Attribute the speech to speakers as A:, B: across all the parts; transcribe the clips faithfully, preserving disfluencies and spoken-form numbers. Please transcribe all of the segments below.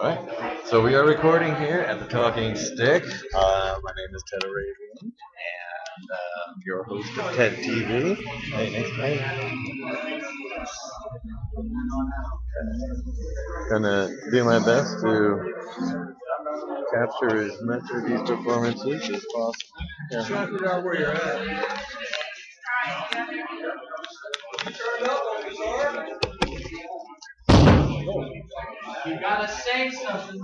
A: Alright, so we are recording here at the Talking Stick. Uh, my name is Ted Arabian, and uh, I'm your host of TedTV. Hey, nice guy. Gonna do my best to capture as much of these performances as possible. Yeah. Try to figure out where you're at. You gotta say something.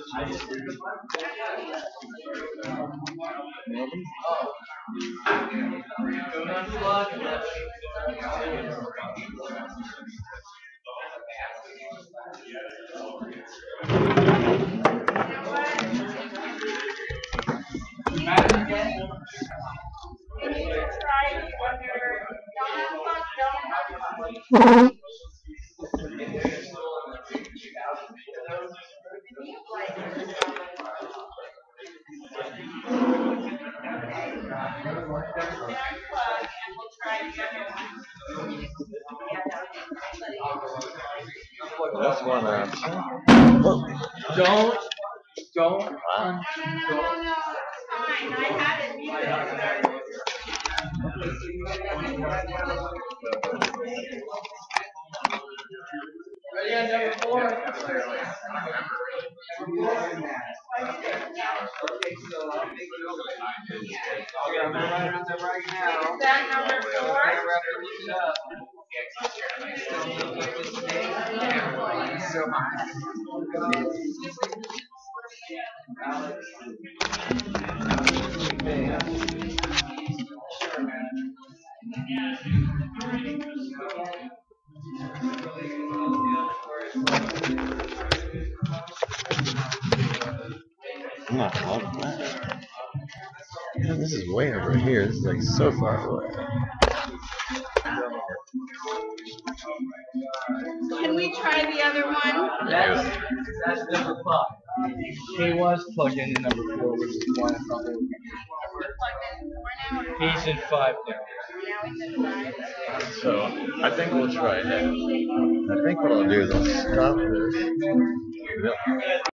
A: That's one option. Whoa. Don't, don't run. No, no, no, no, no, it's fine. I had it muted. Ready on number four? Okay, so I think okay, I'm gonna write it on there right now. Is that number four? I'm gonna look it up. So I'm not loving that. Man, this is way over here. This is like so far away.
B: Can we try the other one?
C: That's, that's number five. He was plugged into number four, which is one I thought they were. He's in five now.
A: So I think we'll try that. I think what I'll do is I'll stop this.